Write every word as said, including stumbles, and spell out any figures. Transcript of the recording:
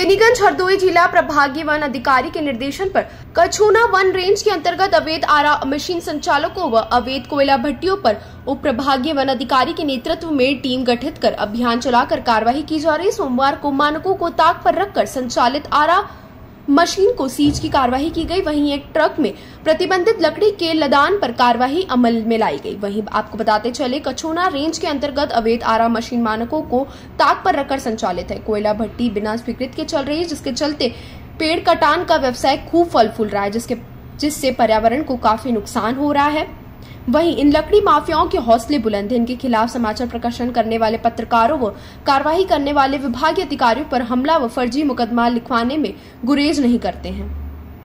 बेनीगंज हरदोई जिला प्रभागीय वन अधिकारी के निर्देशन पर कछूना वन रेंज के अंतर्गत अवैध आरा मशीन संचालकों व अवैध कोयला भट्टियों पर उप प्रभागीय वन अधिकारी के नेतृत्व में टीम गठित कर अभियान चलाकर कार्रवाई की जा रही। सोमवार को मानकों को ताक पर रखकर संचालित आरा मशीन को सीज की कार्रवाई की गई। वहीं एक ट्रक में प्रतिबंधित लकड़ी के लदान पर कार्रवाई अमल में लाई गई। वहीं आपको बताते चले कछूना रेंज के अंतर्गत अवैध आरा मशीन मानकों को ताक पर रखकर संचालित है। कोयला भट्टी बिना स्वीकृत के चल रही है, जिसके चलते पेड़ कटान का व्यवसाय खूब फल फूल रहा है, जिसके जिससे पर्यावरण को काफी नुकसान हो रहा है। वहीं इन लकड़ी माफियाओं के हौसले बुलंद हैं। इनके खिलाफ समाचार प्रकाशन करने वाले पत्रकारों व कार्रवाई करने वाले विभागीय अधिकारियों पर हमला व फर्जी मुकदमा लिखवाने में गुरेज नहीं करते हैं।